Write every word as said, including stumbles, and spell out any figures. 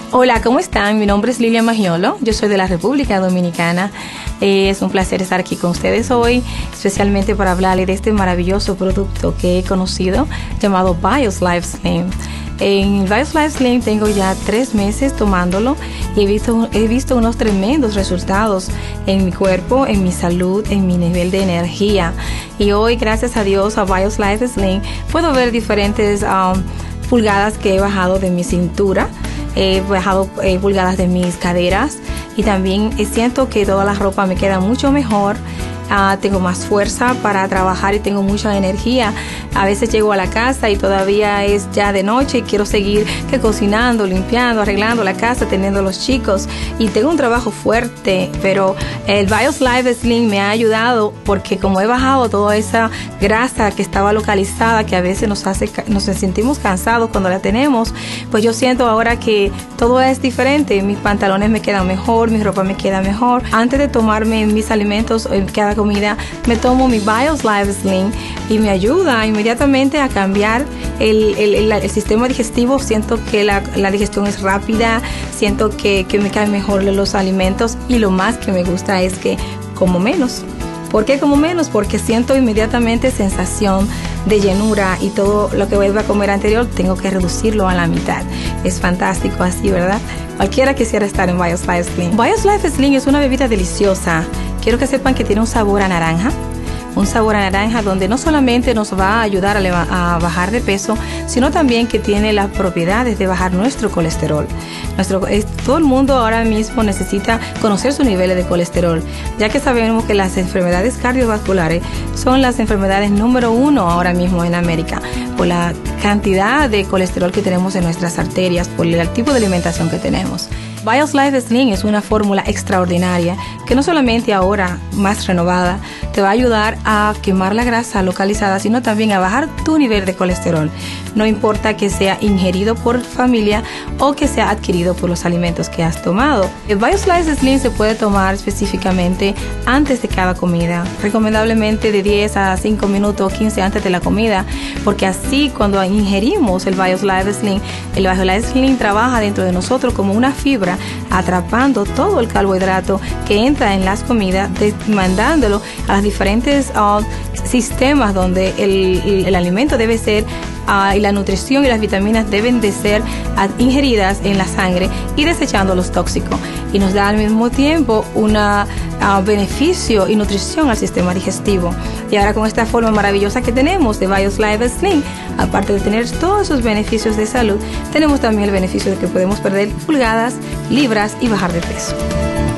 Hola, ¿cómo están? Mi nombre es Lilia Magiolo, yo soy de la República Dominicana. Eh, es un placer estar aquí con ustedes hoy, especialmente para hablarles de este maravilloso producto que he conocido llamado BioSlife Slim. En BioSlife Slim tengo ya tres meses tomándolo y he visto, he visto unos tremendos resultados en mi cuerpo, en mi salud, en mi nivel de energía. Y hoy, gracias a Dios, a BioSlife Slim, puedo ver diferentes um, pulgadas que he bajado de mi cintura. He bajado eh, pulgadas de mis caderas y también siento que toda la ropa me queda mucho mejor. Uh, tengo más fuerza para trabajar y tengo mucha energía. A veces llego a la casa y todavía es ya de noche y quiero seguir que cocinando, limpiando, arreglando la casa, teniendo a los chicos y tengo un trabajo fuerte, pero el BioSlife Slim me ha ayudado porque como he bajado toda esa grasa que estaba localizada, que a veces nos hace, nos sentimos cansados cuando la tenemos, pues yo siento ahora que todo es diferente. Mis pantalones me quedan mejor, mi ropa me queda mejor. Antes de tomarme mis alimentos cada comida, me tomo mi BioSlife Slim y me ayuda inmediatamente a cambiar el, el, el, el sistema digestivo. Siento que la, la digestión es rápida, siento que, que me caen mejor los alimentos y lo más que me gusta es que como menos. ¿Por qué como menos? Porque siento inmediatamente sensación de llenura y todo lo que vuelva a comer anterior tengo que reducirlo a la mitad. Es fantástico así, ¿verdad? Cualquiera quisiera estar en BioSlife Slim. BioSlife Slim es una bebida deliciosa. Quiero que sepan que tiene un sabor a naranja. Un sabor a naranja donde no solamente nos va a ayudar a, leva- a bajar de peso, sino también que tiene las propiedades de bajar nuestro colesterol. Nuestro, es, todo el mundo ahora mismo necesita conocer sus niveles de colesterol, ya que sabemos que las enfermedades cardiovasculares son las enfermedades número uno ahora mismo en América, por la cantidad de colesterol que tenemos en nuestras arterias, por el tipo de alimentación que tenemos. BioSlife Slim es una fórmula extraordinaria que no solamente ahora más renovada te va a ayudar a quemar la grasa localizada, sino también a bajar tu nivel de colesterol. No importa que sea ingerido por familia o que sea adquirido por los alimentos que has tomado. El BioSlife Slim se puede tomar específicamente antes de cada comida, recomendablemente de diez a cinco minutos, quince antes de la comida, porque así cuando ingerimos el BioSlife Slim, el BioSlife Slim trabaja dentro de nosotros como una fibra, atrapando todo el carbohidrato que entra en las comidas, de, mandándolo a los diferentes uh, sistemas donde el, el, el alimento debe ser uh, y la nutrición y las vitaminas deben de ser uh, ingeridas en la sangre y desechando los tóxicos, y nos da al mismo tiempo un uh, beneficio y nutrición al sistema digestivo. Y ahora con esta forma maravillosa que tenemos de BioSlife Slim, aparte de tener todos esos beneficios de salud, tenemos también el beneficio de que podemos perder pulgadas, libras y bajar de peso.